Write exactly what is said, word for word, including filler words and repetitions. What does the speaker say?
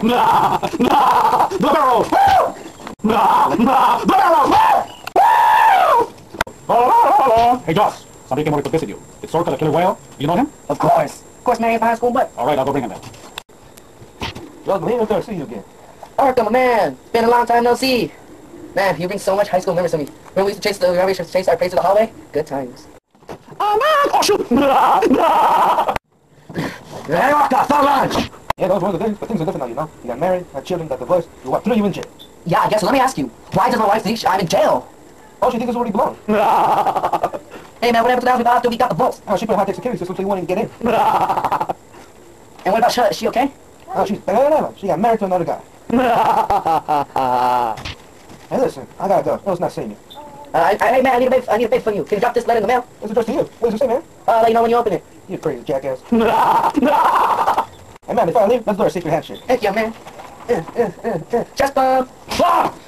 Nah, nah, the barrel! Nah, nah, the barrel! Hey, Joss, somebody came over to visit you. It's Orca, the killer whale. You know him? Of course. Of course, man, high school butt. All right, I'll go bring him in. Welcome here. It's good to see you again. Orca, my man. It's been a long time no see. Man, you bring so much high school memories to me. Remember we used to chase the, remember we used to chase our prey through the hallway? Good times. Oh, man! Oh, shoot! Hey, Orca, so lunch! Yeah, those were the things, but things are different now, you know. You got married, had children, got divorced. You what? Threw you in jail. Yeah, I guess so. Let me ask you. Why does my wife think I'm in jail? Oh, she thinks it's where you belong. Hey, man, what happened to the house we bought after we got divorced? Oh, she put a high-tech security system so you wouldn't get in. And what about her? Is she okay? Oh, she's better than ever. She got married to another guy. Hey, listen, I gotta go. It was not seeing you. Uh, I, I, hey, man, I need a bait, I need a bait from you. Can you drop this letter in the mail? It's addressed to you. What does it say, man? Uh, let you know when you open it. You crazy jackass. Hey, man, before I leave, let's do our secret handshake. Thank you, man. Uh, uh, uh, uh. Chest bump. Ah!